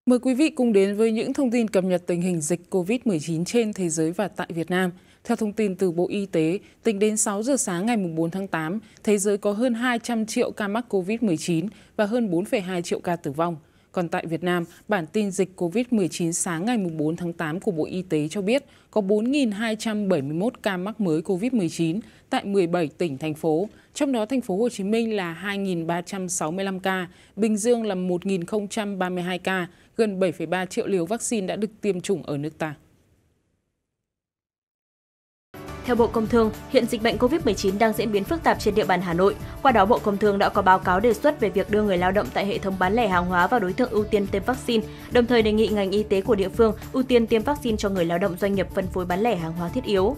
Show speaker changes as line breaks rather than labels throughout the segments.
Mời quý vị cùng đến với những thông tin cập nhật tình hình dịch COVID-19 trên thế giới và tại Việt Nam. Theo thông tin từ Bộ Y tế, tính đến 6 giờ sáng ngày 4 tháng 8, thế giới có hơn 200 triệu ca mắc COVID-19 và hơn 4,2 triệu ca tử vong. Còn tại Việt Nam, bản tin dịch COVID-19 sáng ngày 4 tháng 8 của Bộ Y tế cho biết có 4.271 ca mắc mới COVID-19 tại 17 tỉnh, thành phố. Trong đó, thành phố Hồ Chí Minh là 2.365 ca, Bình Dương là 1.032 ca, gần 7,3 triệu liều vaccine đã được tiêm chủng ở nước ta.
Theo Bộ Công Thương, hiện dịch bệnh COVID-19 đang diễn biến phức tạp trên địa bàn Hà Nội. Qua đó, Bộ Công Thương đã có báo cáo đề xuất về việc đưa người lao động tại hệ thống bán lẻ hàng hóa vào đối tượng ưu tiên tiêm vaccine, đồng thời đề nghị ngành y tế của địa phương ưu tiên tiêm vaccine cho người lao động doanh nghiệp phân phối bán lẻ hàng hóa thiết yếu.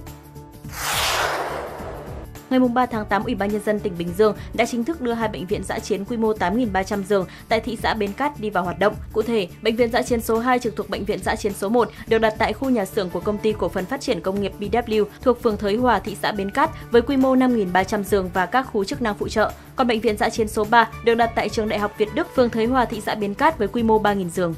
Ngày 3 tháng 8, Ủy ban Nhân dân tỉnh Bình Dương đã chính thức đưa 2 bệnh viện dã chiến quy mô 8.300 giường tại thị xã Bến Cát đi vào hoạt động. Cụ thể, Bệnh viện dã chiến số 2 trực thuộc Bệnh viện dã chiến số 1 được đặt tại khu nhà xưởng của Công ty Cổ phần Phát triển Công nghiệp BW thuộc phường Thới Hòa, thị xã Bến Cát với quy mô 5.300 giường và các khu chức năng phụ trợ. Còn Bệnh viện dã chiến số 3 được đặt tại Trường Đại học Việt Đức, phường Thới Hòa, thị xã Bến Cát với quy mô 3.000 giường.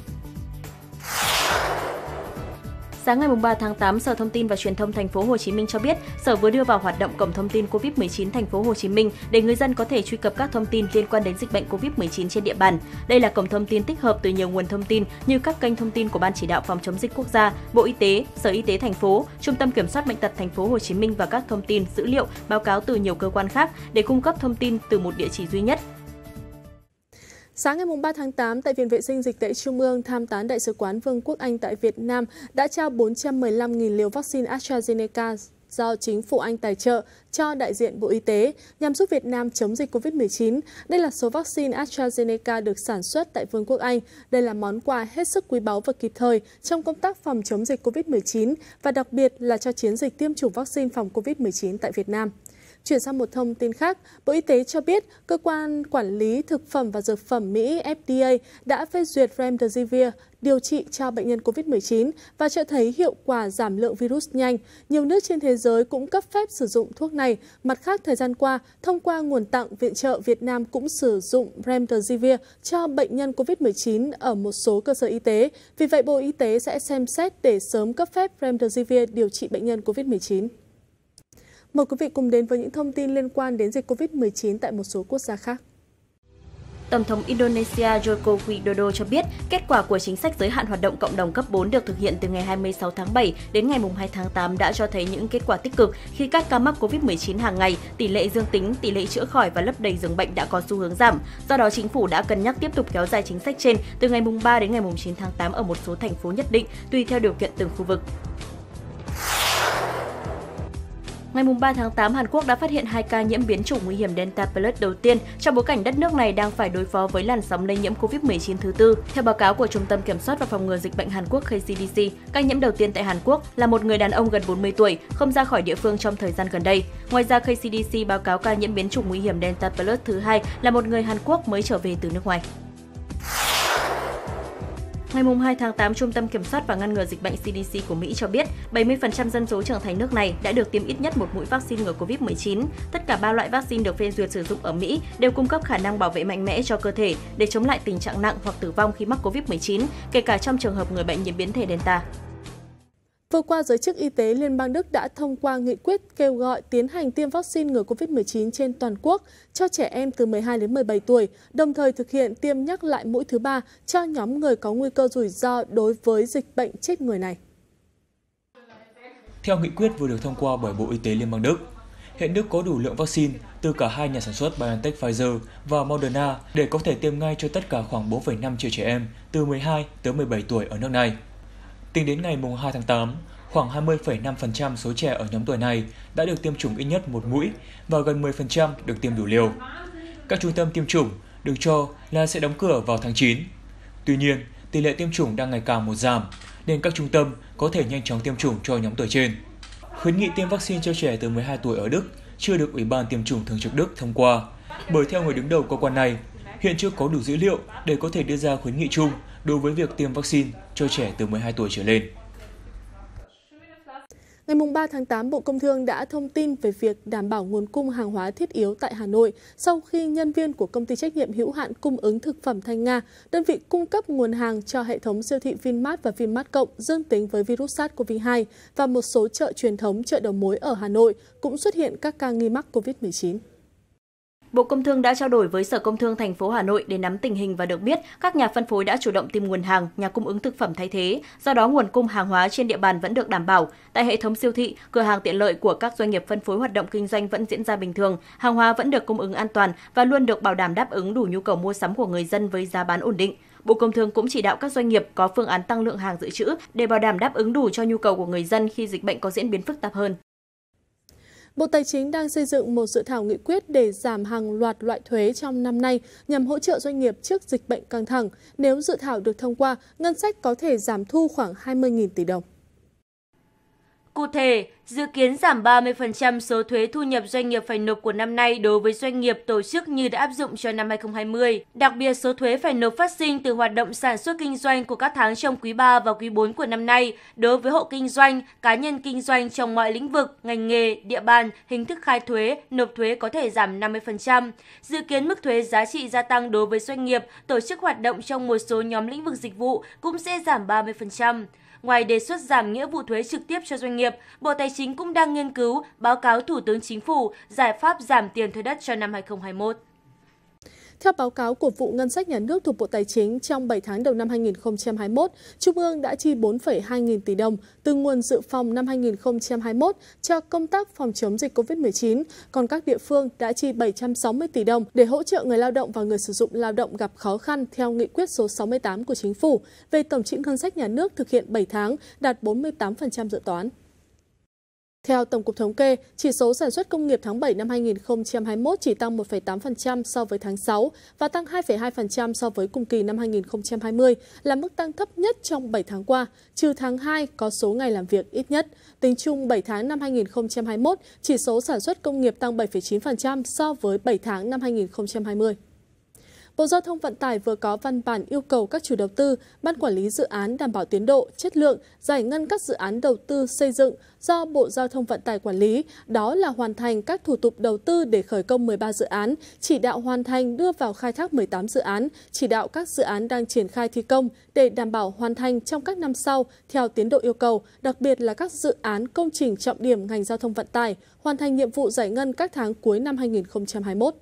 Sáng ngày 3 tháng 8, Sở Thông tin và Truyền thông Thành phố Hồ Chí Minh cho biết, Sở vừa đưa vào hoạt động cổng thông tin COVID-19 Thành phố Hồ Chí Minh để người dân có thể truy cập các thông tin liên quan đến dịch bệnh COVID-19 trên địa bàn. Đây là cổng thông tin tích hợp từ nhiều nguồn thông tin như các kênh thông tin của Ban Chỉ đạo Phòng chống dịch quốc gia, Bộ Y tế, Sở Y tế thành phố, Trung tâm Kiểm soát bệnh tật Thành phố Hồ Chí Minh và các thông tin, dữ liệu, báo cáo từ nhiều cơ quan khác để cung cấp thông tin từ một địa chỉ duy nhất.
Sáng ngày 3 tháng 8, tại Viện Vệ sinh Dịch tễ Trung ương, Tham tán Đại sứ quán Vương quốc Anh tại Việt Nam đã trao 415.000 liều vaccine AstraZeneca do chính phủ Anh tài trợ cho đại diện Bộ Y tế nhằm giúp Việt Nam chống dịch COVID-19. Đây là số vaccine AstraZeneca được sản xuất tại Vương quốc Anh. Đây là món quà hết sức quý báu và kịp thời trong công tác phòng chống dịch COVID-19 và đặc biệt là cho chiến dịch tiêm chủng vaccine phòng COVID-19 tại Việt Nam. Chuyển sang một thông tin khác, Bộ Y tế cho biết Cơ quan Quản lý Thực phẩm và Dược phẩm Mỹ FDA đã phê duyệt Remdesivir điều trị cho bệnh nhân COVID-19 và cho thấy hiệu quả giảm lượng virus nhanh. Nhiều nước trên thế giới cũng cấp phép sử dụng thuốc này. Mặt khác, thời gian qua, thông qua nguồn tặng viện trợ, Việt Nam cũng sử dụng Remdesivir cho bệnh nhân COVID-19 ở một số cơ sở y tế. Vì vậy, Bộ Y tế sẽ xem xét để sớm cấp phép Remdesivir điều trị bệnh nhân COVID-19. Mời quý vị cùng đến với những thông tin liên quan đến dịch COVID-19 tại một số quốc gia khác.
Tổng thống Indonesia Joko Widodo cho biết kết quả của chính sách giới hạn hoạt động cộng đồng cấp 4 được thực hiện từ ngày 26 tháng 7 đến ngày 2 tháng 8 đã cho thấy những kết quả tích cực khi các ca mắc COVID-19 hàng ngày, tỷ lệ dương tính, tỷ lệ chữa khỏi và lấp đầy giường bệnh đã có xu hướng giảm. Do đó, chính phủ đã cân nhắc tiếp tục kéo dài chính sách trên từ ngày 3 đến ngày 9 tháng 8 ở một số thành phố nhất định, tùy theo điều kiện từng khu vực. Ngày 3 tháng 8, Hàn Quốc đã phát hiện 2 ca nhiễm biến chủng nguy hiểm Delta Plus đầu tiên trong bối cảnh đất nước này đang phải đối phó với làn sóng lây nhiễm COVID-19 thứ tư. Theo báo cáo của Trung tâm Kiểm soát và Phòng ngừa Dịch bệnh Hàn Quốc KCDC, ca nhiễm đầu tiên tại Hàn Quốc là một người đàn ông gần 40 tuổi, không ra khỏi địa phương trong thời gian gần đây. Ngoài ra, KCDC báo cáo ca nhiễm biến chủng nguy hiểm Delta Plus thứ hai là một người Hàn Quốc mới trở về từ nước ngoài. Ngày 2 tháng 8, Trung tâm Kiểm soát và Ngăn ngừa Dịch bệnh CDC của Mỹ cho biết 70% dân số trưởng thành nước này đã được tiêm ít nhất một mũi vaccine ngừa COVID-19. Tất cả 3 loại vaccine được phê duyệt sử dụng ở Mỹ đều cung cấp khả năng bảo vệ mạnh mẽ cho cơ thể để chống lại tình trạng nặng hoặc tử vong khi mắc COVID-19, kể cả trong trường hợp người bệnh nhiễm biến thể Delta.
Vừa qua, giới chức y tế Liên bang Đức đã thông qua nghị quyết kêu gọi tiến hành tiêm vaccine ngừa COVID-19 trên toàn quốc cho trẻ em từ 12 đến 17 tuổi, đồng thời thực hiện tiêm nhắc lại mũi thứ 3 cho nhóm người có nguy cơ rủi ro đối với dịch bệnh chết người này.
Theo nghị quyết vừa được thông qua bởi Bộ Y tế Liên bang Đức, hiện Đức có đủ lượng vaccine từ cả hai nhà sản xuất BioNTech Pfizer và Moderna để có thể tiêm ngay cho tất cả khoảng 4,5 triệu trẻ em từ 12 tới 17 tuổi ở nước này. Tính đến ngày 2 tháng 8, khoảng 20,5% số trẻ ở nhóm tuổi này đã được tiêm chủng ít nhất một mũi và gần 10% được tiêm đủ liều. Các trung tâm tiêm chủng được cho là sẽ đóng cửa vào tháng 9. Tuy nhiên, tỷ lệ tiêm chủng đang ngày càng một giảm, nên các trung tâm có thể nhanh chóng tiêm chủng cho nhóm tuổi trên. Khuyến nghị tiêm vaccine cho trẻ từ 12 tuổi ở Đức chưa được Ủy ban Tiêm chủng Thường trực Đức thông qua, bởi theo người đứng đầu cơ quan này, hiện chưa có đủ dữ liệu để có thể đưa ra khuyến nghị chung đối với việc tiêm vaccine cho trẻ từ 12 tuổi trở lên.
Ngày 3 tháng 8, Bộ Công Thương đã thông tin về việc đảm bảo nguồn cung hàng hóa thiết yếu tại Hà Nội sau khi nhân viên của công ty trách nhiệm hữu hạn cung ứng thực phẩm Thanh Nga, đơn vị cung cấp nguồn hàng cho hệ thống siêu thị Vinmart và Vinmart Cộng dương tính với virus SARS-CoV-2 và một số chợ truyền thống, chợ đầu mối ở Hà Nội cũng xuất hiện các ca nghi mắc COVID-19.
Bộ Công Thương đã trao đổi với Sở Công Thương thành phố Hà Nội để nắm tình hình và được biết các nhà phân phối đã chủ động tìm nguồn hàng, nhà cung ứng thực phẩm thay thế, do đó nguồn cung hàng hóa trên địa bàn vẫn được đảm bảo. Tại hệ thống siêu thị, cửa hàng tiện lợi của các doanh nghiệp phân phối hoạt động kinh doanh vẫn diễn ra bình thường, hàng hóa vẫn được cung ứng an toàn và luôn được bảo đảm đáp ứng đủ nhu cầu mua sắm của người dân với giá bán ổn định. Bộ Công Thương cũng chỉ đạo các doanh nghiệp có phương án tăng lượng hàng dự trữ để bảo đảm đáp ứng đủ cho nhu cầu của người dân khi dịch bệnh có diễn biến phức tạp hơn.
Bộ Tài chính đang xây dựng một dự thảo nghị quyết để giảm hàng loạt loại thuế trong năm nay nhằm hỗ trợ doanh nghiệp trước dịch bệnh căng thẳng. Nếu dự thảo được thông qua, ngân sách có thể giảm thu khoảng 20.000 tỷ đồng.
Cụ thể, dự kiến giảm 30% số thuế thu nhập doanh nghiệp phải nộp của năm nay đối với doanh nghiệp tổ chức như đã áp dụng cho năm 2020. Đặc biệt, số thuế phải nộp phát sinh từ hoạt động sản xuất kinh doanh của các tháng trong quý 3 và quý 4 của năm nay đối với hộ kinh doanh, cá nhân kinh doanh trong mọi lĩnh vực, ngành nghề, địa bàn, hình thức khai thuế, nộp thuế có thể giảm 50%. Dự kiến mức thuế giá trị gia tăng đối với doanh nghiệp tổ chức hoạt động trong một số nhóm lĩnh vực dịch vụ cũng sẽ giảm 30%. Ngoài đề xuất giảm nghĩa vụ thuế trực tiếp cho doanh nghiệp, Bộ Tài chính cũng đang nghiên cứu báo cáo Thủ tướng Chính phủ giải pháp giảm tiền thuê đất cho năm 2021.
Theo báo cáo của Vụ Ngân sách Nhà nước thuộc Bộ Tài chính, trong 7 tháng đầu năm 2021, Trung ương đã chi 4,2 nghìn tỷ đồng từ nguồn dự phòng năm 2021 cho công tác phòng chống dịch COVID-19, còn các địa phương đã chi 760 tỷ đồng để hỗ trợ người lao động và người sử dụng lao động gặp khó khăn theo nghị quyết số 68 của Chính phủ về tổng trị ngân sách nhà nước thực hiện 7 tháng, đạt 48% dự toán. Theo Tổng cục Thống kê, chỉ số sản xuất công nghiệp tháng 7 năm 2021 chỉ tăng 1,8% so với tháng 6 và tăng 2,2% so với cùng kỳ năm 2020, là mức tăng thấp nhất trong 7 tháng qua, trừ tháng 2 có số ngày làm việc ít nhất. Tính chung 7 tháng năm 2021, chỉ số sản xuất công nghiệp tăng 7,9% so với 7 tháng năm 2020. Bộ Giao thông Vận tải vừa có văn bản yêu cầu các chủ đầu tư, ban quản lý dự án đảm bảo tiến độ, chất lượng, giải ngân các dự án đầu tư xây dựng do Bộ Giao thông Vận tải quản lý, đó là hoàn thành các thủ tục đầu tư để khởi công 13 dự án, chỉ đạo hoàn thành đưa vào khai thác 18 dự án, chỉ đạo các dự án đang triển khai thi công để đảm bảo hoàn thành trong các năm sau theo tiến độ yêu cầu, đặc biệt là các dự án công trình trọng điểm ngành giao thông vận tải, hoàn thành nhiệm vụ giải ngân các tháng cuối năm 2021.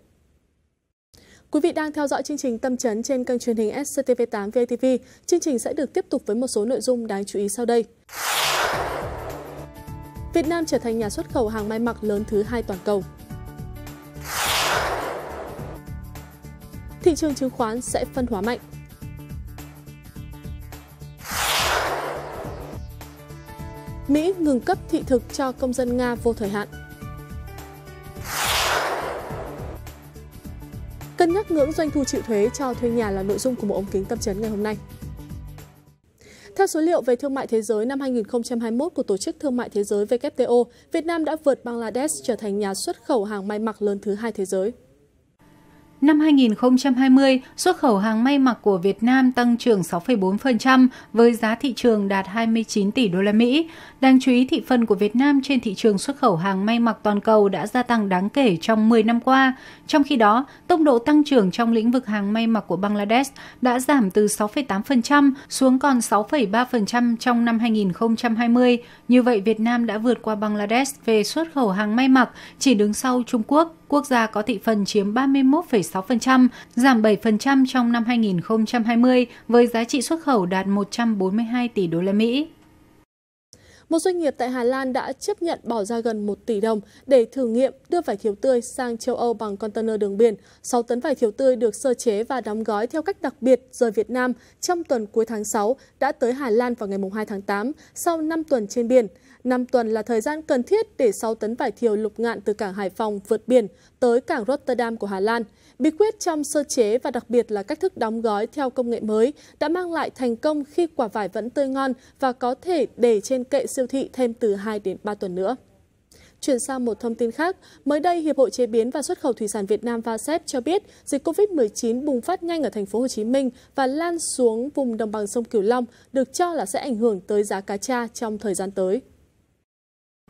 Quý vị đang theo dõi chương trình Tâm Chấn trên kênh truyền hình SCTV8 VTV. Chương trình sẽ được tiếp tục với một số nội dung đáng chú ý sau đây. Việt Nam trở thành nhà xuất khẩu hàng may mặc lớn thứ 2 toàn cầu. Thị trường chứng khoán sẽ phân hóa mạnh. Mỹ ngừng cấp thị thực cho công dân Nga vô thời hạn. Cân nhắc ngưỡng doanh thu chịu thuế cho thuê nhà là nội dung của một ống kính Tâm Chấn ngày hôm nay. Theo số liệu về thương mại thế giới năm 2021 của Tổ chức Thương mại Thế giới WTO, Việt Nam đã vượt Bangladesh trở thành nhà xuất khẩu hàng may mặc lớn thứ 2 thế giới.
Năm 2020, xuất khẩu hàng may mặc của Việt Nam tăng trưởng 6,4% với giá thị trường đạt 29 tỷ đô la Mỹ. Đáng chú ý, thị phần của Việt Nam trên thị trường xuất khẩu hàng may mặc toàn cầu đã gia tăng đáng kể trong 10 năm qua. Trong khi đó, tốc độ tăng trưởng trong lĩnh vực hàng may mặc của Bangladesh đã giảm từ 6,8% xuống còn 6,3% trong năm 2020. Như vậy, Việt Nam đã vượt qua Bangladesh về xuất khẩu hàng may mặc, chỉ đứng sau Trung Quốc, quốc gia có thị phần chiếm 31,6%, giảm 7% trong năm 2020 với giá trị xuất khẩu đạt 142 tỷ đô la Mỹ.
Một doanh nghiệp tại Hà Lan đã chấp nhận bỏ ra gần 1 tỷ đồng để thử nghiệm đưa vải thiều tươi sang châu Âu bằng container đường biển. 6 tấn vải thiều tươi được sơ chế và đóng gói theo cách đặc biệt rời Việt Nam trong tuần cuối tháng 6 đã tới Hà Lan vào ngày 2 tháng 8 sau 5 tuần trên biển. 5 tuần là thời gian cần thiết để 6 tấn vải thiều lục ngạn từ cảng Hải Phòng vượt biển tới cảng Rotterdam của Hà Lan. Bí quyết trong sơ chế và đặc biệt là cách thức đóng gói theo công nghệ mới đã mang lại thành công khi quả vải vẫn tươi ngon và có thể để trên kệ siêu thị thêm từ 2 đến 3 tuần nữa. Chuyển sang một thông tin khác, mới đây Hiệp hội Chế biến và Xuất khẩu Thủy sản Việt Nam VASEP cho biết dịch Covid-19 bùng phát nhanh ở thành phố Hồ Chí Minh và lan xuống vùng đồng bằng sông Cửu Long, được cho là sẽ ảnh hưởng tới giá cá tra trong thời gian tới.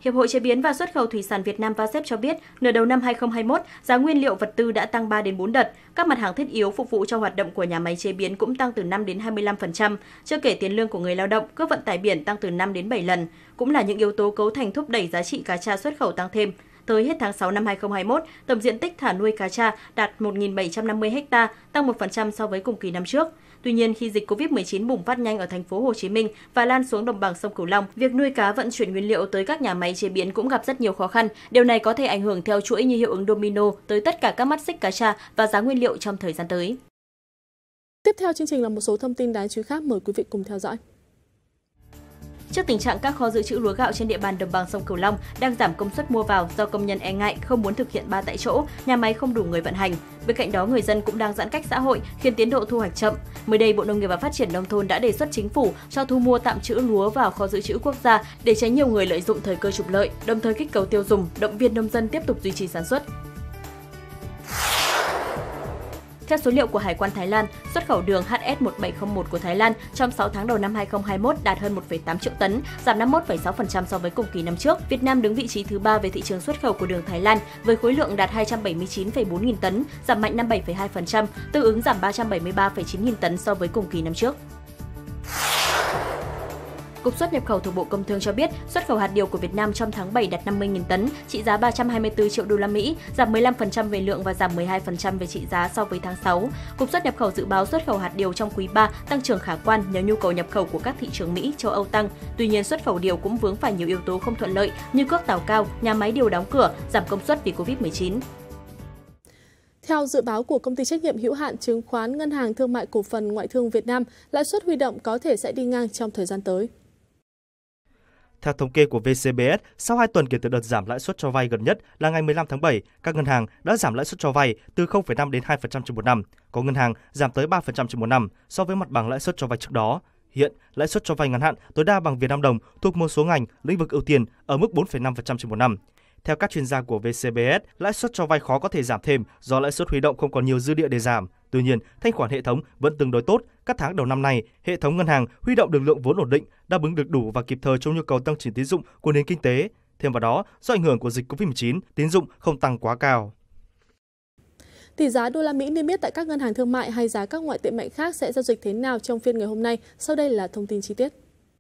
Hiệp hội Chế biến và Xuất khẩu Thủy sản Việt Nam VASEP cho biết, nửa đầu năm 2021, giá nguyên liệu vật tư đã tăng 3 đến 4 đợt. Các mặt hàng thiết yếu phục vụ cho hoạt động của nhà máy chế biến cũng tăng từ 5 đến 25%, chưa kể tiền lương của người lao động, cước vận tải biển tăng từ 5 đến 7 lần, cũng là những yếu tố cấu thành thúc đẩy giá trị cá tra xuất khẩu tăng thêm. Tới hết tháng 6 năm 2021, tổng diện tích thả nuôi cá tra đạt 1.750 ha, tăng 1% so với cùng kỳ năm trước. Tuy nhiên, khi dịch Covid-19 bùng phát nhanh ở thành phố Hồ Chí Minh và lan xuống đồng bằng sông Cửu Long, việc nuôi cá vận chuyển nguyên liệu tới các nhà máy chế biến cũng gặp rất nhiều khó khăn. Điều này có thể ảnh hưởng theo chuỗi như hiệu ứng domino tới tất cả các mắt xích cá tra và giá nguyên liệu trong thời gian tới.
Tiếp theo chương trình là một số thông tin đáng chú ý khác, mời quý vị cùng theo dõi.
Trước tình trạng các kho dự trữ lúa gạo trên địa bàn đồng bằng sông Cửu Long đang giảm công suất mua vào do công nhân e ngại không muốn thực hiện 3 tại chỗ, nhà máy không đủ người vận hành. Bên cạnh đó, người dân cũng đang giãn cách xã hội khiến tiến độ thu hoạch chậm. Mới đây, Bộ Nông nghiệp và Phát triển Nông thôn đã đề xuất chính phủ cho thu mua tạm trữ lúa vào kho dự trữ quốc gia để tránh nhiều người lợi dụng thời cơ trục lợi, đồng thời kích cầu tiêu dùng, động viên nông dân tiếp tục duy trì sản xuất. Theo số liệu của Hải quan Thái Lan, xuất khẩu đường HS1701 của Thái Lan trong 6 tháng đầu năm 2021 đạt hơn 1,8 triệu tấn, giảm 51,6% so với cùng kỳ năm trước. Việt Nam đứng vị trí thứ 3 về thị trường xuất khẩu của đường Thái Lan với khối lượng đạt 279,4 nghìn tấn, giảm mạnh 57,2%, tương ứng giảm 373,9 nghìn tấn so với cùng kỳ năm trước. Cục xuất nhập khẩu thuộc Bộ Công Thương cho biết, xuất khẩu hạt điều của Việt Nam trong tháng 7 đạt 50.000 tấn, trị giá 324 triệu đô la Mỹ, giảm 15% về lượng và giảm 12% về trị giá so với tháng 6. Cục xuất nhập khẩu dự báo xuất khẩu hạt điều trong quý 3 tăng trưởng khả quan nhờ nhu cầu nhập khẩu của các thị trường Mỹ, châu Âu tăng. Tuy nhiên, xuất khẩu điều cũng vướng phải nhiều yếu tố không thuận lợi như cước tàu cao, nhà máy điều đóng cửa, giảm công suất vì Covid-19.
Theo dự báo của công ty trách nhiệm hữu hạn chứng khoán Ngân hàng Thương mại Cổ phần Ngoại thương Việt Nam, lãi suất huy động có thể sẽ đi ngang trong thời gian tới.
Theo thống kê của VCBS, sau 2 tuần kể từ đợt giảm lãi suất cho vay gần nhất là ngày 15 tháng 7, các ngân hàng đã giảm lãi suất cho vay từ 0,5 đến 2% trên một năm. Có ngân hàng giảm tới 3% trên một năm so với mặt bằng lãi suất cho vay trước đó. Hiện, lãi suất cho vay ngắn hạn tối đa bằng Việt Nam đồng thuộc một số ngành, lĩnh vực ưu tiên ở mức 4,5% trên một năm. Theo các chuyên gia của VCBS, lãi suất cho vay khó có thể giảm thêm do lãi suất huy động không còn nhiều dư địa để giảm. Tuy nhiên, thanh khoản hệ thống vẫn tương đối tốt. Các tháng đầu năm nay, hệ thống ngân hàng huy động được lượng vốn ổn định, đáp ứng được đủ và kịp thời trong nhu cầu tăng trưởng tín dụng của nền kinh tế. Thêm vào đó, do ảnh hưởng của dịch Covid-19, tín dụng không tăng quá cao.
Tỷ giá đô la Mỹ niêm yết tại các ngân hàng thương mại hay giá các ngoại tệ mạnh khác sẽ giao dịch thế nào trong phiên ngày hôm nay? Sau đây là thông tin chi tiết.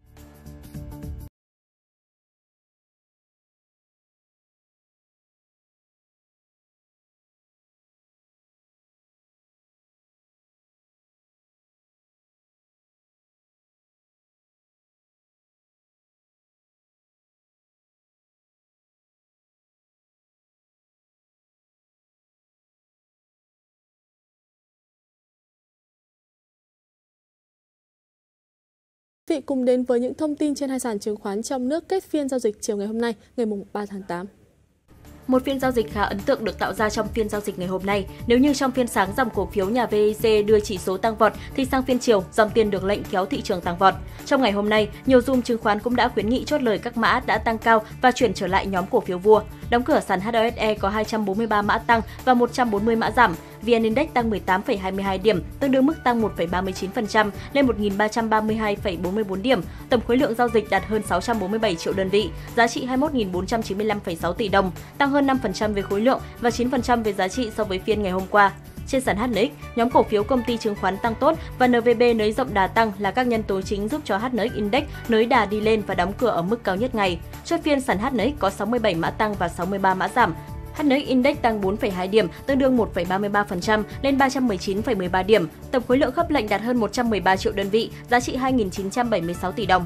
Quý vị cùng đến với những thông tin trên hai sàn chứng khoán trong nước kết phiên giao dịch chiều ngày hôm nay, ngày 3 tháng 8.
Một phiên giao dịch khá ấn tượng được tạo ra trong phiên giao dịch ngày hôm nay. Nếu như trong phiên sáng dòng cổ phiếu nhà VIC đưa chỉ số tăng vọt, thì sang phiên chiều, dòng tiền được lệnh kéo thị trường tăng vọt. Trong ngày hôm nay, nhiều zoom chứng khoán cũng đã khuyến nghị chốt lời các mã đã tăng cao và chuyển trở lại nhóm cổ phiếu vua. Đóng cửa sàn HOSE có 243 mã tăng và 140 mã giảm. VN Index tăng 18,22 điểm, tương đương mức tăng 1,39% lên 1.332,44 điểm. Tổng khối lượng giao dịch đạt hơn 647 triệu đơn vị, giá trị 21.495,6 tỷ đồng, tăng hơn 5% về khối lượng và 9% về giá trị so với phiên ngày hôm qua. Trên sàn HNX, nhóm cổ phiếu công ty chứng khoán tăng tốt và NVB nới rộng đà tăng là các nhân tố chính giúp cho HNX Index nới đà đi lên và đóng cửa ở mức cao nhất ngày. Chốt phiên sàn HNX có 67 mã tăng và 63 mã giảm. HNX Index tăng 4,2 điểm, tương đương 1,33% lên 319,13 điểm. Tổng khối lượng khớp lệnh đạt hơn 113 triệu đơn vị, giá trị 2.976 tỷ đồng.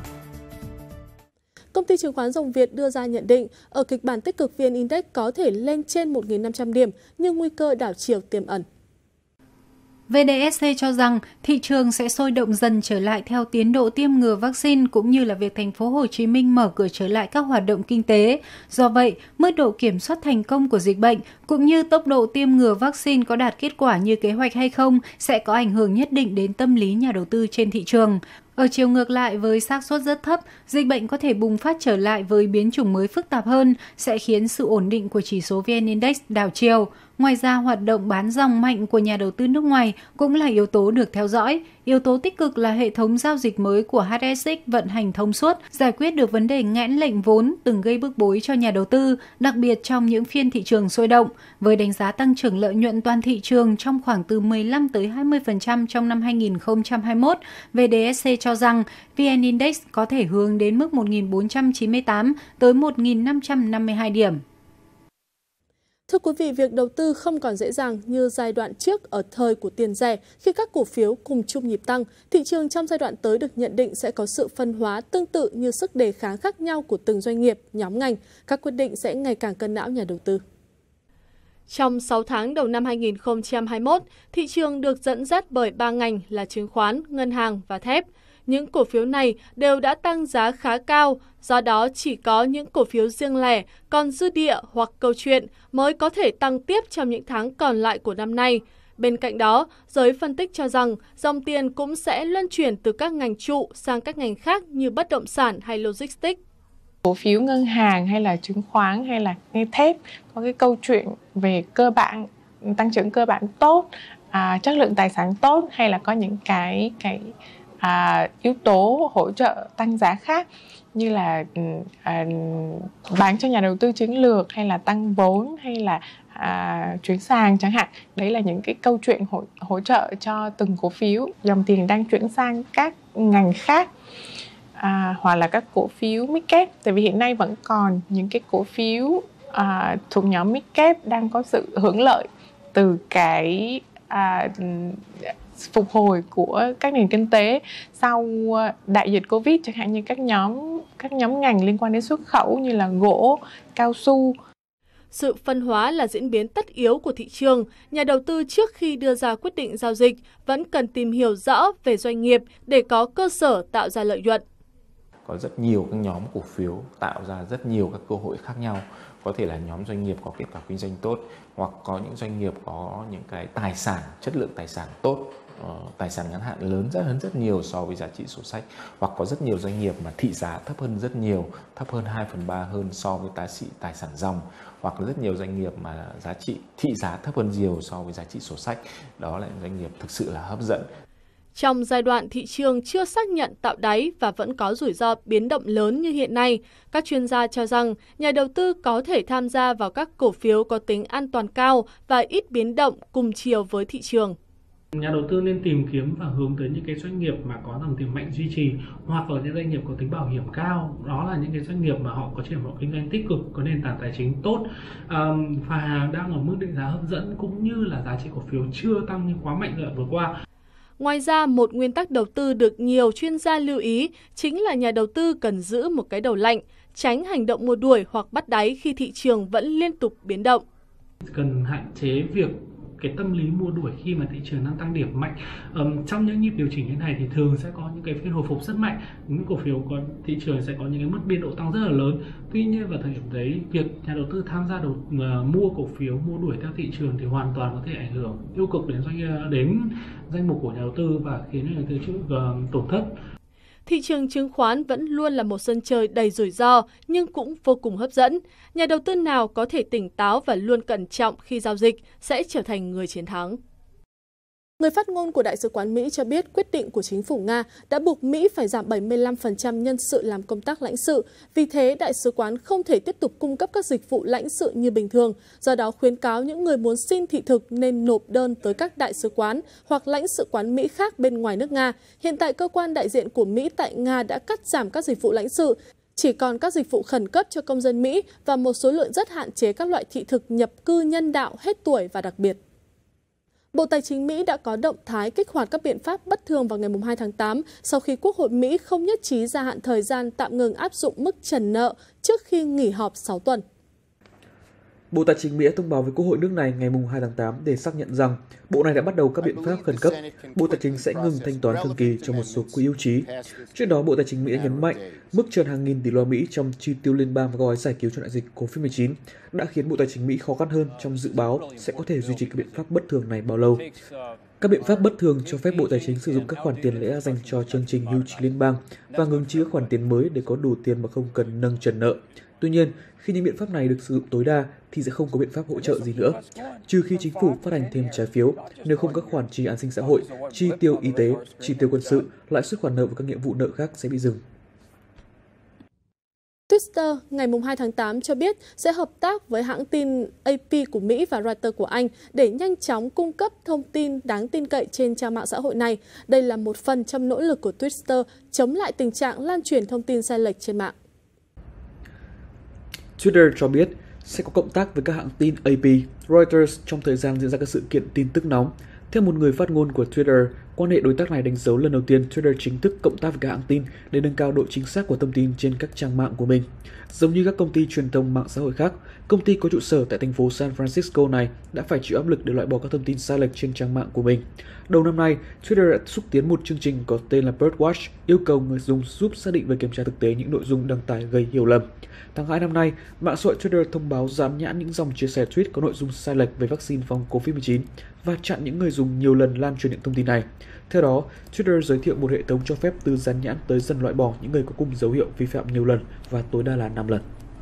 Công ty chứng khoán Rồng Việt đưa ra nhận định, ở kịch bản tích cực VN Index có thể lên trên 1.500 điểm, nhưng nguy cơ đảo chiều tiềm ẩn.
VDSC cho rằng thị trường sẽ sôi động dần trở lại theo tiến độ tiêm ngừa vaccine cũng như là việc thành phố Hồ Chí Minh mở cửa trở lại các hoạt động kinh tế. Do vậy, mức độ kiểm soát thành công của dịch bệnh cũng như tốc độ tiêm ngừa vaccine có đạt kết quả như kế hoạch hay không sẽ có ảnh hưởng nhất định đến tâm lý nhà đầu tư trên thị trường. Ở chiều ngược lại, với xác suất rất thấp, dịch bệnh có thể bùng phát trở lại với biến chủng mới phức tạp hơn sẽ khiến sự ổn định của chỉ số VN Index đảo chiều. Ngoài ra, hoạt động bán dòng mạnh của nhà đầu tư nước ngoài cũng là yếu tố được theo dõi. Yếu tố tích cực là hệ thống giao dịch mới của HSX vận hành thông suốt, giải quyết được vấn đề nghẽn lệnh vốn từng gây bức bối cho nhà đầu tư, đặc biệt trong những phiên thị trường sôi động. Với đánh giá tăng trưởng lợi nhuận toàn thị trường trong khoảng từ 15 tới 20% trong năm 2021, VDSC cho rằng VN Index có thể hướng đến mức 1.498 tới 1.552 điểm.
Thưa quý vị, việc đầu tư không còn dễ dàng như giai đoạn trước ở thời của tiền rẻ khi các cổ phiếu cùng chung nhịp tăng. Thị trường trong giai đoạn tới được nhận định sẽ có sự phân hóa tương tự như sức đề kháng khác nhau của từng doanh nghiệp, nhóm ngành. Các quyết định sẽ ngày càng cân não nhà đầu tư. Trong 6 tháng đầu năm 2021, thị trường được dẫn dắt bởi 3 ngành là chứng khoán, ngân hàng và thép. Những cổ phiếu này đều đã tăng giá khá cao, do đó chỉ có những cổ phiếu riêng lẻ, còn dư địa hoặc câu chuyện mới có thể tăng tiếp trong những tháng còn lại của năm nay. Bên cạnh đó, giới phân tích cho rằng dòng tiền cũng sẽ luân chuyển từ các ngành trụ sang các ngành khác như bất động sản hay logistics.
Cổ phiếu ngân hàng hay là chứng khoán hay là thép có cái câu chuyện về cơ bản, tăng trưởng cơ bản tốt, chất lượng tài sản tốt hay là có những cái yếu tố hỗ trợ tăng giá khác như là bán cho nhà đầu tư chiến lược hay là tăng vốn hay là chuyển sàn chẳng hạn. Đấy là những cái câu chuyện hỗ trợ cho từng cổ phiếu. Dòng tiền đang chuyển sang các ngành khác hoặc là các cổ phiếu mid-cap. Tại vì hiện nay vẫn còn những cái cổ phiếu thuộc nhóm mid-cap đang có sự hưởng lợi từ cái phục hồi của các nền kinh tế sau đại dịch Covid, chẳng hạn như các nhóm ngành liên quan đến xuất khẩu như là gỗ, cao su.
Sự phân hóa là diễn biến tất yếu của thị trường. Nhà đầu tư trước khi đưa ra quyết định giao dịch vẫn cần tìm hiểu rõ về doanh nghiệp để có cơ sở tạo ra lợi nhuận.
Có rất nhiều các nhóm cổ phiếu tạo ra rất nhiều các cơ hội khác nhau. Có thể là nhóm doanh nghiệp có kết quả kinh doanh tốt, hoặc có những doanh nghiệp có những cái tài sản, chất lượng tài sản tốt, tài sản ngắn hạn lớn rất nhiều so với giá trị sổ sách, hoặc có rất nhiều doanh nghiệp mà thị giá thấp hơn rất nhiều, thấp hơn 2/3 hơn so với giá trị tài sản ròng, hoặc rất nhiều doanh nghiệp mà thị giá thấp hơn nhiều so với giá trị sổ sách. Đó là những doanh nghiệp thực sự là hấp dẫn.
Trong giai đoạn thị trường chưa xác nhận tạo đáy và vẫn có rủi ro biến động lớn như hiện nay, các chuyên gia cho rằng nhà đầu tư có thể tham gia vào các cổ phiếu có tính an toàn cao và ít biến động cùng chiều với thị trường.
Nhà đầu tư nên tìm kiếm và hướng tới những cái doanh nghiệp mà có dòng tiền mạnh duy trì, hoặc là những doanh nghiệp có tính bảo hiểm cao. Đó là những cái doanh nghiệp mà họ có triển vọng kinh doanh tích cực, có nền tảng tài chính tốt và đang ở mức định giá hấp dẫn, cũng như là giá trị cổ phiếu chưa tăng như quá mạnh giai đoạn vừa qua.
Ngoài ra, một nguyên tắc đầu tư được nhiều chuyên gia lưu ý chính là nhà đầu tư cần giữ một cái đầu lạnh, tránh hành động mua đuổi hoặc bắt đáy khi thị trường vẫn liên tục biến động.
Cần hạn chế việc cái tâm lý mua đuổi khi mà thị trường đang tăng điểm mạnh. Trong những nhịp điều chỉnh như này thì thường sẽ có những cái phiên hồi phục rất mạnh, những cổ phiếu có thị trường sẽ có những cái mức biên độ tăng rất là lớn. Tuy nhiên vào thời điểm đấy, việc nhà đầu tư tham gia mua cổ phiếu, mua đuổi theo thị trường thì hoàn toàn có thể ảnh hưởng tiêu cực đến danh mục của nhà đầu tư và khiến nhà đầu tư chịu tổn thất.
Thị trường chứng khoán vẫn luôn là một sân chơi đầy rủi ro nhưng cũng vô cùng hấp dẫn. Nhà đầu tư nào có thể tỉnh táo và luôn cẩn trọng khi giao dịch sẽ trở thành người chiến thắng. Người phát ngôn của Đại sứ quán Mỹ cho biết quyết định của chính phủ Nga đã buộc Mỹ phải giảm 75% nhân sự làm công tác lãnh sự. Vì thế, Đại sứ quán không thể tiếp tục cung cấp các dịch vụ lãnh sự như bình thường. Do đó, khuyến cáo những người muốn xin thị thực nên nộp đơn tới các đại sứ quán hoặc lãnh sự quán Mỹ khác bên ngoài nước Nga. Hiện tại, cơ quan đại diện của Mỹ tại Nga đã cắt giảm các dịch vụ lãnh sự. Chỉ còn các dịch vụ khẩn cấp cho công dân Mỹ và một số lượng rất hạn chế các loại thị thực nhập cư nhân đạo hết tuổi và đặc biệt. Bộ Tài chính Mỹ đã có động thái kích hoạt các biện pháp bất thường vào ngày 2 tháng 8 sau khi Quốc hội Mỹ không nhất trí gia hạn thời gian tạm ngừng áp dụng mức trần nợ trước khi nghỉ họp 6 tuần.
Bộ Tài chính Mỹ đã thông báo với Quốc hội nước này ngày 2 tháng 8 để xác nhận rằng bộ này đã bắt đầu các biện pháp khẩn cấp. Bộ Tài chính sẽ ngừng thanh toán thường kỳ cho một số quỹ hưu trí. Trước đó, Bộ Tài chính Mỹ đã nhấn mạnh mức trần hàng nghìn tỷ đô la Mỹ trong chi tiêu liên bang và gói giải cứu cho đại dịch COVID-19 đã khiến Bộ Tài chính Mỹ khó khăn hơn trong dự báo sẽ có thể duy trì các biện pháp bất thường này bao lâu. Các biện pháp bất thường cho phép Bộ Tài chính sử dụng các khoản tiền lẽ dành cho chương trình hưu trí liên bang và ngừng chi các khoản tiền mới để có đủ tiền mà không cần nâng trần nợ. Tuy nhiên, khi những biện pháp này được sử dụng tối đa thì sẽ không có biện pháp hỗ trợ gì nữa, trừ khi chính phủ phát hành thêm trái phiếu, nếu không các khoản chi an sinh xã hội, chi tiêu y tế, chi tiêu quân sự, lãi suất khoản nợ và các nghĩa vụ nợ khác sẽ bị dừng.
Twitter ngày 2 tháng 8 cho biết sẽ hợp tác với hãng tin AP của Mỹ và Reuters của Anh để nhanh chóng cung cấp thông tin đáng tin cậy trên trang mạng xã hội này. Đây là một phần trong nỗ lực của Twitter chống lại tình trạng lan truyền thông tin sai lệch trên mạng.
Twitter cho biết sẽ có cộng tác với các hãng tin AP, Reuters trong thời gian diễn ra các sự kiện tin tức nóng. Theo một người phát ngôn của Twitter, quan hệ đối tác này đánh dấu lần đầu tiên Twitter chính thức cộng tác với các hãng tin để nâng cao độ chính xác của thông tin trên các trang mạng của mình. Giống như các công ty truyền thông mạng xã hội khác, công ty có trụ sở tại thành phố San Francisco này đã phải chịu áp lực để loại bỏ các thông tin sai lệch trên trang mạng của mình. Đầu năm nay, Twitter đã xúc tiến một chương trình có tên là Birdwatch, yêu cầu người dùng giúp xác định và kiểm tra thực tế những nội dung đăng tải gây hiểu lầm. Tháng 2 năm nay, mạng xã hội Twitter thông báo dán nhãn những dòng chia sẻ tweet có nội dung sai lệch về vaccine phòng COVID-19 và chặn những người dùng nhiều lần lan truyền những thông tin này. Theo đó, Twitter giới thiệu một hệ thống cho phép từ dán nhãn tới dần loại bỏ những người có cùng dấu hiệu vi phạm nhiều lần và tối đa là 5 lần.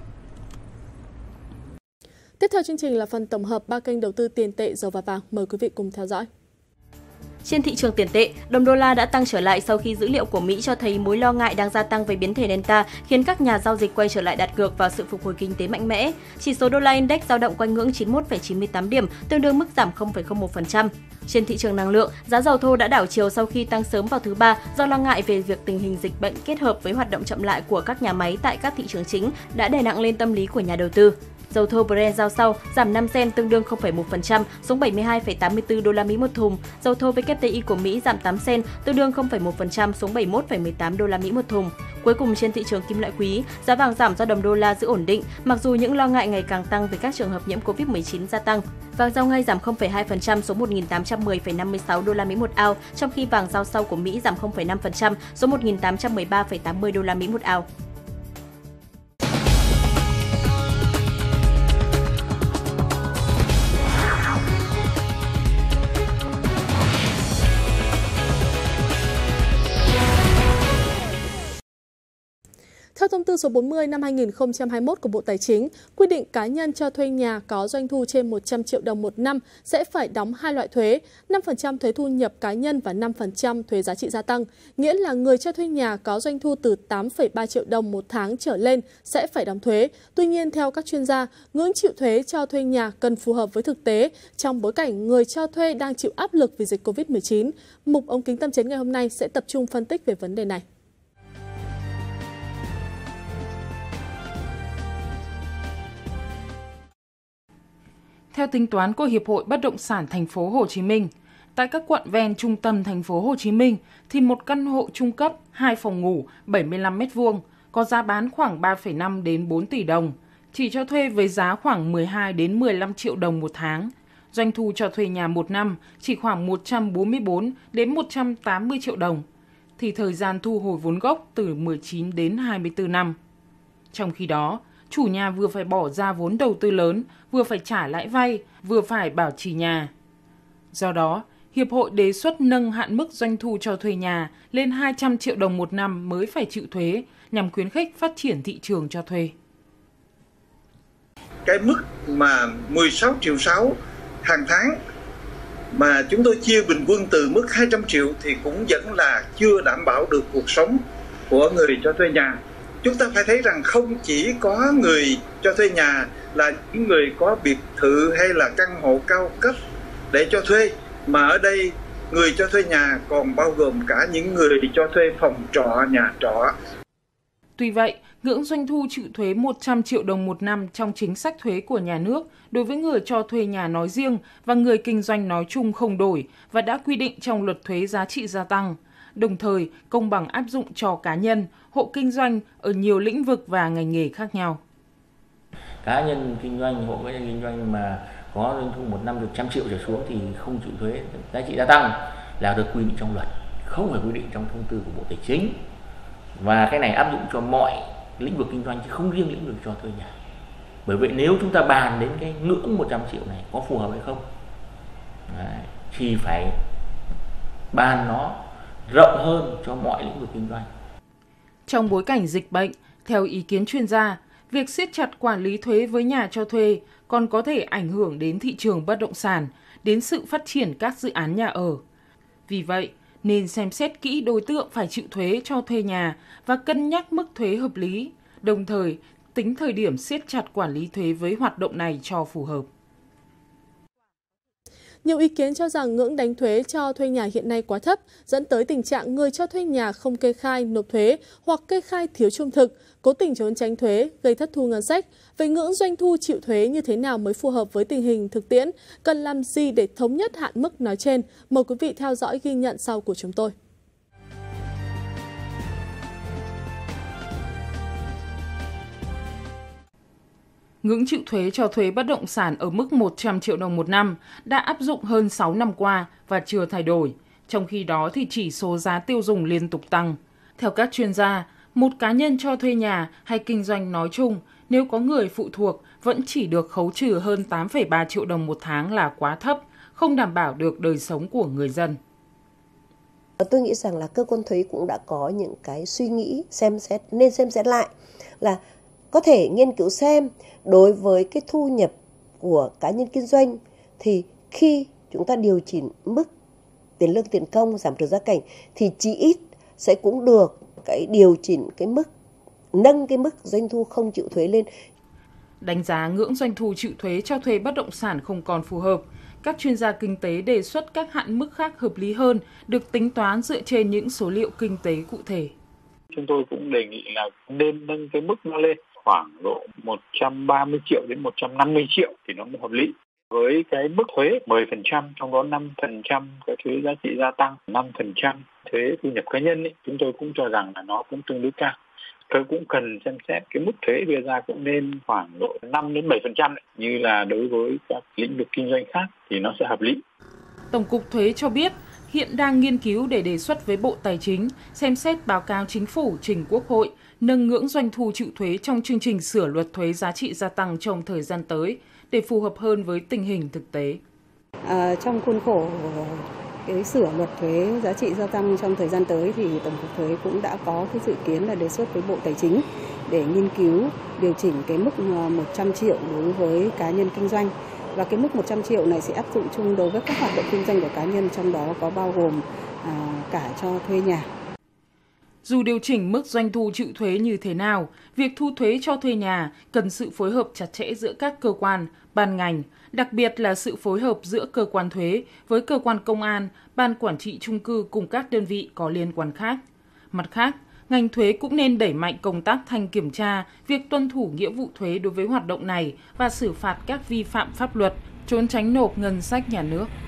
Tiếp theo chương trình là phần tổng hợp 3 kênh đầu tư tiền tệ, dầu và vàng. Mời quý vị cùng theo dõi.
Trên thị trường tiền tệ, đồng đô la đã tăng trở lại sau khi dữ liệu của Mỹ cho thấy mối lo ngại đang gia tăng về biến thể Delta khiến các nhà giao dịch quay trở lại đặt cược vào sự phục hồi kinh tế mạnh mẽ. Chỉ số đô la index dao động quanh ngưỡng 91,98 điểm, tương đương mức giảm 0,01%. Trên thị trường năng lượng, giá dầu thô đã đảo chiều sau khi tăng sớm vào thứ Ba do lo ngại về việc tình hình dịch bệnh kết hợp với hoạt động chậm lại của các nhà máy tại các thị trường chính đã đè nặng lên tâm lý của nhà đầu tư. Dầu thô Brent giao sau giảm 5 cent tương đương 0,1% xuống 72,84 đô la Mỹ một thùng. Dầu thô WTI của Mỹ giảm 8 cent tương đương 0,1% xuống 71,18 đô la Mỹ một thùng. Cuối cùng trên thị trường kim loại quý, giá vàng giảm do đồng đô la giữ ổn định mặc dù những lo ngại ngày càng tăng về các trường hợp nhiễm Covid-19 gia tăng. Vàng giao ngay giảm 0,2% xuống 1.810,56 đô la Mỹ một ao, trong khi vàng giao sau của Mỹ giảm 0,5% xuống 1.813,80 đô la Mỹ một ao.
Theo thông tư số 40 năm 2021 của Bộ Tài chính, quy định cá nhân cho thuê nhà có doanh thu trên 100 triệu đồng một năm sẽ phải đóng hai loại thuế, 5% thuế thu nhập cá nhân và 5% thuế giá trị gia tăng. Nghĩa là người cho thuê nhà có doanh thu từ 8,3 triệu đồng một tháng trở lên sẽ phải đóng thuế. Tuy nhiên, theo các chuyên gia, ngưỡng chịu thuế cho thuê nhà cần phù hợp với thực tế trong bối cảnh người cho thuê đang chịu áp lực vì dịch Covid-19. Mục Ống Kính Tâm Chiến ngày hôm nay sẽ tập trung phân tích về vấn đề này.
Theo tính toán của Hiệp hội Bất động sản Thành phố Hồ Chí Minh, tại các quận ven trung tâm Thành phố Hồ Chí Minh thì một căn hộ trung cấp 2 phòng ngủ 75 m2 có giá bán khoảng 3,5 đến 4 tỷ đồng, chỉ cho thuê với giá khoảng 12 đến 15 triệu đồng một tháng. Doanh thu cho thuê nhà một năm chỉ khoảng 144 đến 180 triệu đồng, thì thời gian thu hồi vốn gốc từ 19 đến 24 năm. Trong khi đó, chủ nhà vừa phải bỏ ra vốn đầu tư lớn, vừa phải trả lãi vay, vừa phải bảo trì nhà. Do đó, Hiệp hội đề xuất nâng hạn mức doanh thu cho thuê nhà lên 200 triệu đồng một năm mới phải chịu thuế nhằm khuyến khích phát triển thị trường cho thuê.
Cái mức mà 16,6 triệu hàng tháng mà chúng tôi chia bình quân từ mức 200 triệu thì cũng vẫn là chưa đảm bảo được cuộc sống của người cho thuê nhà. Chúng ta phải thấy rằng không chỉ có người cho thuê nhà là những người có biệt thự hay là căn hộ cao cấp để cho thuê, mà ở đây người cho thuê nhà còn bao gồm cả những người cho thuê phòng trọ, nhà trọ.
Tuy vậy, ngưỡng doanh thu chịu thuế 100 triệu đồng một năm trong chính sách thuế của nhà nước đối với người cho thuê nhà nói riêng và người kinh doanh nói chung không đổi và đã quy định trong luật thuế giá trị gia tăng. Đồng thời, công bằng áp dụng cho cá nhân, hộ kinh doanh ở nhiều lĩnh vực và ngành nghề khác nhau.
Cá nhân kinh doanh, hộ kinh doanh mà có doanh thu một năm được 100 triệu trở xuống thì không chịu thuế giá trị gia tăng là được quy định trong luật, không phải quy định trong thông tư của Bộ Tài chính. Và cái này áp dụng cho mọi lĩnh vực kinh doanh chứ không riêng lĩnh vực cho thuê nhà. Bởi vậy nếu chúng ta bàn đến cái ngưỡng 100 triệu này có phù hợp hay không, thì phải bàn nó rộng hơn cho mọi lĩnh vực kinh doanh.
Trong bối cảnh dịch bệnh, theo ý kiến chuyên gia, Việc siết chặt quản lý thuế với nhà cho thuê còn có thể ảnh hưởng đến thị trường bất động sản, đến sự phát triển các dự án nhà ở. Vì vậy, nên xem xét kỹ đối tượng phải chịu thuế cho thuê nhà và cân nhắc mức thuế hợp lý, đồng thời tính thời điểm siết chặt quản lý thuế với hoạt động này cho phù hợp.
Nhiều ý kiến cho rằng ngưỡng đánh thuế cho thuê nhà hiện nay quá thấp, dẫn tới tình trạng người cho thuê nhà không kê khai nộp thuế hoặc kê khai thiếu trung thực, cố tình trốn tránh thuế, gây thất thu ngân sách. Về ngưỡng doanh thu chịu thuế như thế nào mới phù hợp với tình hình thực tiễn, cần làm gì để thống nhất hạn mức nói trên? Mời quý vị theo dõi ghi nhận sau của chúng tôi.
Ngưỡng chịu thuế cho thuê bất động sản ở mức 100 triệu đồng một năm đã áp dụng hơn 6 năm qua và chưa thay đổi. Trong khi đó thì chỉ số giá tiêu dùng liên tục tăng. Theo các chuyên gia, một cá nhân cho thuê nhà hay kinh doanh nói chung, nếu có người phụ thuộc vẫn chỉ được khấu trừ hơn 8,3 triệu đồng một tháng là quá thấp, không đảm bảo được đời sống của người dân.
Tôi nghĩ rằng là cơ quan thuế cũng đã có những cái suy nghĩ nên xem xét lại là có thể nghiên cứu xem đối với cái thu nhập của cá nhân kinh doanh thì khi chúng ta điều chỉnh mức tiền lương tiền công giảm trừ gia cảnh thì chỉ ít sẽ cũng được cái điều chỉnh cái mức, nâng cái mức doanh thu không chịu thuế lên.
Đánh giá ngưỡng doanh thu chịu thuế cho thuê bất động sản không còn phù hợp, các chuyên gia kinh tế đề xuất các hạn mức khác hợp lý hơn, được tính toán dựa trên những số liệu kinh tế cụ thể.
Chúng tôi cũng đề nghị là nên nâng cái mức nó lên khoảng độ 130 triệu đến 150 triệu thì nó mới hợp lý. Với cái mức thuế 10%, trong đó 5% cái thuế giá trị gia tăng, 5% thuế thu nhập cá nhân, chúng tôi cũng cho rằng là nó cũng tương đối cao. Tôi cũng cần xem xét cái mức thuế đưa ra cũng nên khoảng độ 5 đến 7% như là đối với các lĩnh vực kinh doanh khác thì nó sẽ hợp lý.
Tổng cục Thuế cho biết hiện đang nghiên cứu để đề xuất với Bộ Tài chính xem xét báo cáo Chính phủ trình Quốc hội nâng ngưỡng doanh thu chịu thuế trong chương trình sửa luật thuế giá trị gia tăng trong thời gian tới để phù hợp hơn với tình hình thực tế.
Trong khuôn khổ cái sửa luật thuế giá trị gia tăng trong thời gian tới thì Tổng cục Thuế cũng đã có cái dự kiến là đề xuất với Bộ Tài chính để nghiên cứu điều chỉnh cái mức 100 triệu đối với cá nhân kinh doanh. Và cái mức 100 triệu này sẽ áp dụng chung đối với các hoạt động kinh doanh của cá nhân, trong đó có bao gồm cả cho thuê nhà.
Dù điều chỉnh mức doanh thu chịu thuế như thế nào, việc thu thuế cho thuê nhà cần sự phối hợp chặt chẽ giữa các cơ quan, ban ngành, đặc biệt là sự phối hợp giữa cơ quan thuế với cơ quan công an, ban quản trị chung cư cùng các đơn vị có liên quan khác. Mặt khác, ngành thuế cũng nên đẩy mạnh công tác thanh kiểm tra việc tuân thủ nghĩa vụ thuế đối với hoạt động này và xử phạt các vi phạm pháp luật, trốn tránh nộp ngân sách nhà nước.